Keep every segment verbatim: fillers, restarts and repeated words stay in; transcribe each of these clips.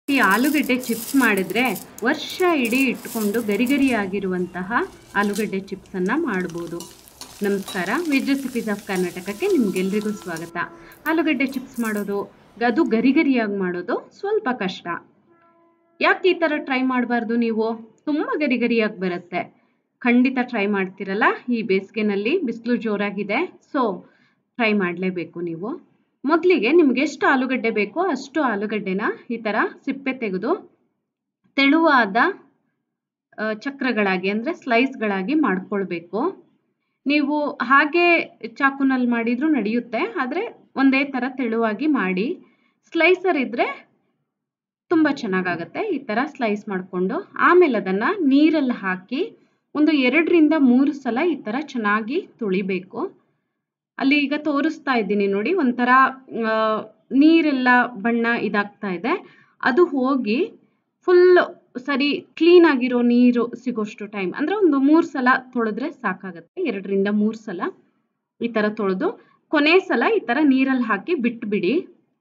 ಈ ಆಲೂಗಡ್ಡೆ ಚಿಪ್ಸ್ ಮಾಡಿದ್ರೆ ವರ್ಷ ಇಡೀ ಇಟ್ಕೊಂಡು ಗರಿ ಗರಿಯಾಗಿರುವಂತಹ ಆಲೂಗಡ್ಡೆ ಚಿಪ್ಸನ್ನು ಮಾಡ್ಬೋದು. ನಮಸ್ಕಾರ, ವೆಜ್ ರೆಸಿಪೀಸ್ ಆಫ್ ಕರ್ನಾಟಕಕ್ಕೆ ನಿಮಗೆಲ್ರಿಗೂ ಸ್ವಾಗತ. ಆಲೂಗಡ್ಡೆ ಚಿಪ್ಸ್ ಮಾಡೋದು, ಅದು ಗರಿ ಗರಿಯಾಗಿ ಮಾಡೋದು ಸ್ವಲ್ಪ ಕಷ್ಟ. ಯಾಕೆ ಈ ಥರ ಟ್ರೈ ಮಾಡಬಾರ್ದು? ನೀವು ತುಂಬ ಗರಿ ಗರಿಯಾಗಿ ಬರುತ್ತೆ. ಖಂಡಿತ ಟ್ರೈ ಮಾಡ್ತಿರಲ್ಲ. ಈ ಬೇಸಿಗೆನಲ್ಲಿ ಬಿಸಿಲು ಜೋರಾಗಿದೆ, ಸೊ ಟ್ರೈ ಮಾಡಲೇಬೇಕು ನೀವು. ಮೊದಲಿಗೆ ನಿಮ್ಗೆ ಎಷ್ಟು ಆಲೂಗಡ್ಡೆ ಬೇಕೋ ಅಷ್ಟು ಆಲೂಗಡ್ಡೆನ ಈ ಥರ ಸಿಪ್ಪೆ ತೆಗೆದು ತೆಳುವಾದ ಚಕ್ರಗಳಾಗಿ ಅಂದರೆ ಸ್ಲೈಸ್ಗಳಾಗಿ ಮಾಡ್ಕೊಳ್ಬೇಕು. ನೀವು ಹಾಗೆ ಚಾಕುನಲ್ಲಿ ಮಾಡಿದರೂ ನಡೆಯುತ್ತೆ, ಆದರೆ ಒಂದೇ ಥರ ತೆಳುವಾಗಿ ಮಾಡಿ. ಸ್ಲೈಸರ್ ಇದ್ದರೆ ತುಂಬ ಚೆನ್ನಾಗಾಗತ್ತೆ. ಈ ಥರ ಸ್ಲೈಸ್ ಮಾಡಿಕೊಂಡು ಆಮೇಲೆ ಅದನ್ನು ನೀರಲ್ಲಿ ಹಾಕಿ ಒಂದು ಎರಡರಿಂದ ಮೂರು ಸಲ ಈ ಥರ ಚೆನ್ನಾಗಿ ತೊಳಿಬೇಕು. ಅಲ್ಲಿ ಈಗ ತೋರಿಸ್ತಾ ಇದ್ದೀನಿ ನೋಡಿ, ಒಂಥರ ನೀರೆಲ್ಲ ಬಣ್ಣ ಇದಾಗ್ತಾ ಇದೆ. ಅದು ಹೋಗಿ ಫುಲ್ ಸರಿ ಕ್ಲೀನ್ ಆಗಿರೋ ನೀರು ಸಿಗೋಷ್ಟು ಟೈಮ್, ಅಂದರೆ ಒಂದು ಮೂರು ಸಲ ತೊಳೆದ್ರೆ ಸಾಕಾಗುತ್ತೆ. ಎರಡರಿಂದ ಮೂರು ಸಲ ಈ ಥರ ತೊಳೆದು ಕೊನೆ ಸಲ ಈ ಥರ ನೀರಲ್ಲಿ ಹಾಕಿ ಬಿಟ್ಬಿಡಿ.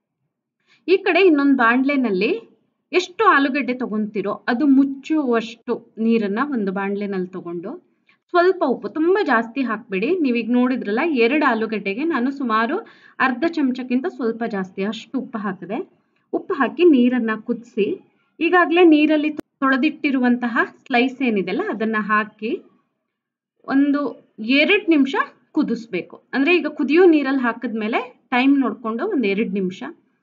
ಈ ಕಡೆ ಇನ್ನೊಂದು ಬಾಣಲೆನಲ್ಲಿ ಎಷ್ಟು ಆಲೂಗಡ್ಡೆ ತೊಗೊತಿರೋ ಅದು ಮುಚ್ಚುವಷ್ಟು ನೀರನ್ನು ಒಂದು ಬಾಣಲೆನಲ್ಲಿ ತೊಗೊಂಡು ಸ್ವಲ್ಪ ಉಪ್ಪು, ತುಂಬ ಜಾಸ್ತಿ ಹಾಕಬೇಡಿ. ನೀವೀಗ ನೋಡಿದ್ರಲ್ಲ, ಎರಡು ಆಲೂಗಡ್ಡೆಗೆ ನಾನು ಸುಮಾರು ಅರ್ಧ ಚಮಚಕ್ಕಿಂತ ಸ್ವಲ್ಪ ಜಾಸ್ತಿ ಅಷ್ಟು ಉಪ್ಪು ಹಾಕಿದೆ. ಉಪ್ಪು ಹಾಕಿ ನೀರನ್ನು ಕುದಿಸಿ, ಈಗಾಗಲೇ ನೀರಲ್ಲಿ ತೊಳೆದಿಟ್ಟಿರುವಂತಹ ಸ್ಲೈಸ್ ಏನಿದೆಲ್ಲ ಅದನ್ನು ಹಾಕಿ ಒಂದು ಎರಡು ನಿಮಿಷ ಕುದಿಸ್ಬೇಕು. ಅಂದರೆ ಈಗ ಕುದಿಯೋ ನೀರಲ್ಲಿ ಹಾಕಿದ್ಮೇಲೆ ಟೈಮ್ ನೋಡಿಕೊಂಡು ಒಂದು ಎರಡು ನಿಮಿಷ,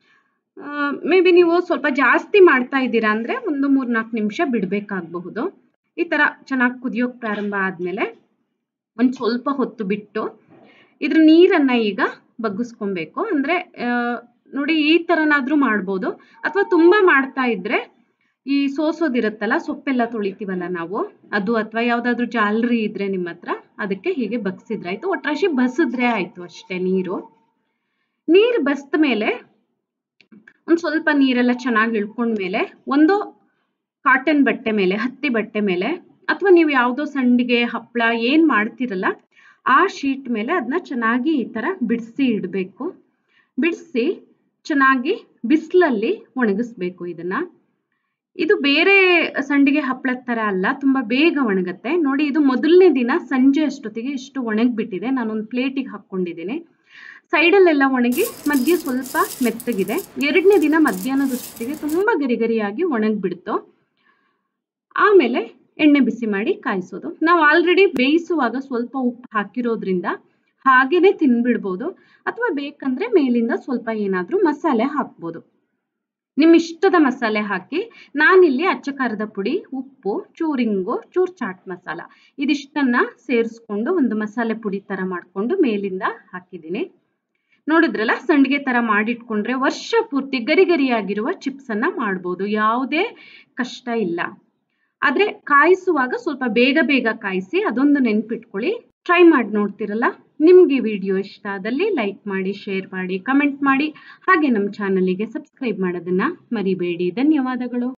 ಮೇ ಬಿ ನೀವು ಸ್ವಲ್ಪ ಜಾಸ್ತಿ ಮಾಡ್ತಾ ಇದ್ದೀರಾ ಅಂದರೆ ಒಂದು ಮೂರು ನಾಲ್ಕು ನಿಮಿಷ ಬಿಡಬೇಕಾಗಬಹುದು. ಈ ಥರ ಚೆನ್ನಾಗಿ ಕುದಿಯೋಕ್ಕೆ ಪ್ರಾರಂಭ ಆದಮೇಲೆ ಒಂದು ಸ್ವಲ್ಪ ಹೊತ್ತು ಬಿಟ್ಟು ಇದ್ರ ನೀರನ್ನು ಈಗ ಬಗ್ಗಿಸ್ಕೊಬೇಕು. ಅಂದರೆ ನೋಡಿ, ಈ ಥರನಾದರೂ ಮಾಡ್ಬೋದು, ಅಥವಾ ತುಂಬ ಮಾಡ್ತಾ ಇದ್ದರೆ ಈ ಸೋಸೋದಿರುತ್ತಲ್ಲ, ಸೊಪ್ಪೆಲ್ಲ ತೊಳಿತೀವಲ್ಲ ನಾವು, ಅದು ಅಥವಾ ಯಾವುದಾದ್ರೂ ಜಾಲರಿ ಇದ್ದರೆ ನಿಮ್ಮ ಹತ್ರ ಅದಕ್ಕೆ ಹೀಗೆ ಬಗ್ಸಿದ್ರೆ ಆಯಿತು. ಒಟ್ರಾಶಿ ಬಸಿದ್ರೆ ಆಯಿತು ಅಷ್ಟೇ. ನೀರು ನೀರು ಬಸಿದ ಮೇಲೆ ಒಂದು ಸ್ವಲ್ಪ ನೀರೆಲ್ಲ ಚೆನ್ನಾಗಿ ಇಳ್ಕೊಂಡ್ಮೇಲೆ ಒಂದು ಕಾಟನ್ ಬಟ್ಟೆ ಮೇಲೆ, ಹತ್ತಿ ಬಟ್ಟೆ ಮೇಲೆ, ಅಥವಾ ನೀವು ಯಾವುದೋ ಸಂಡಿಗೆ ಹಪ್ಪಳ ಏನು ಮಾಡ್ತಿರಲ್ಲ ಆ ಶೀಟ್ ಮೇಲೆ ಅದನ್ನ ಚೆನ್ನಾಗಿ ಈ ಥರ ಬಿಡಿಸಿ ಇಡಬೇಕು. ಬಿಡಿಸಿ ಚೆನ್ನಾಗಿ ಬಿಸಿಲಲ್ಲಿ ಒಣಗಿಸ್ಬೇಕು ಇದನ್ನು. ಇದು ಬೇರೆ ಸಂಡಿಗೆ ಹಪ್ಪಳದ ಥರ ಅಲ್ಲ, ತುಂಬ ಬೇಗ ಒಣಗುತ್ತೆ. ನೋಡಿ, ಇದು ಮೊದಲನೇ ದಿನ ಸಂಜೆ ಅಷ್ಟೊತ್ತಿಗೆ ಇಷ್ಟು ಒಣಗಿಬಿಟ್ಟಿದೆ. ನಾನೊಂದು ಪ್ಲೇಟಿಗೆ ಹಾಕ್ಕೊಂಡಿದ್ದೀನಿ. ಸೈಡಲ್ಲೆಲ್ಲ ಒಣಗಿ ಮಧ್ಯೆ ಸ್ವಲ್ಪ ಮೆತ್ತಗಿದೆ. ಎರಡನೇ ದಿನ ಮಧ್ಯಾಹ್ನದಷ್ಟೊತ್ತಿಗೆ ತುಂಬ ಗರಿ ಗರಿಯಾಗಿ ಒಣಗಿಬಿಡ್ತು. ಆಮೇಲೆ ಎಣ್ಣೆ ಬಿಸಿ ಮಾಡಿ ಕಾಯಿಸೋದು. ನಾವು ಆಲ್ರೆಡಿ ಬೇಯಿಸುವಾಗ ಸ್ವಲ್ಪ ಉಪ್ಪು ಹಾಕಿರೋದ್ರಿಂದ ಹಾಗೇನೆ ತಿನ್ಬಿಡ್ಬೋದು, ಅಥವಾ ಬೇಕಂದ್ರೆ ಮೇಲಿಂದ ಸ್ವಲ್ಪ ಏನಾದರೂ ಮಸಾಲೆ ಹಾಕ್ಬೋದು. ನಿಮ್ಮ ಇಷ್ಟದ ಮಸಾಲೆ ಹಾಕಿ. ನಾನಿಲ್ಲಿ ಅಚ್ಚ ಖಾರದ ಪುಡಿ, ಉಪ್ಪು, ಚೂರಿಂಗು, ಚೂರು ಚಾಟ್ ಮಸಾಲ ಇದಿಷ್ಟನ್ನು ಸೇರಿಸ್ಕೊಂಡು ಒಂದು ಮಸಾಲೆ ಪುಡಿ ಥರ ಮಾಡಿಕೊಂಡು ಮೇಲಿಂದ ಹಾಕಿದ್ದೀನಿ. ನೋಡಿದ್ರಲ್ಲ, ಸಂಡಿಗೆ ಥರ ಮಾಡಿಟ್ಕೊಂಡ್ರೆ ವರ್ಷ ಪೂರ್ತಿ ಗರಿ ಗರಿಯಾಗಿರುವ ಚಿಪ್ಸನ್ನು ಮಾಡ್ಬೋದು. ಯಾವುದೇ ಕಷ್ಟ ಇಲ್ಲ. ಆದರೆ ಕಾಯಿಸುವಾಗ ಸ್ವಲ್ಪ ಬೇಗ ಬೇಗ ಕಾಯಿಸಿ, ಅದೊಂದು ನೆನ್ಪಿಟ್ಕೊಳ್ಳಿ. ಟ್ರೈ ಮಾಡಿ ನೋಡ್ತಿರಲ್ಲ. ನಿಮ್ಗೆ ಈ ವಿಡಿಯೋ ಇಷ್ಟ ಆದಲ್ಲಿ ಲೈಕ್ ಮಾಡಿ, ಶೇರ್ ಮಾಡಿ, ಕಮೆಂಟ್ ಮಾಡಿ, ಹಾಗೆ ನಮ್ಮ ಚಾನಲಿಗೆ ಸಬ್ಸ್ಕ್ರೈಬ್ ಮಾಡೋದನ್ನು ಮರಿಬೇಡಿ. ಧನ್ಯವಾದಗಳು.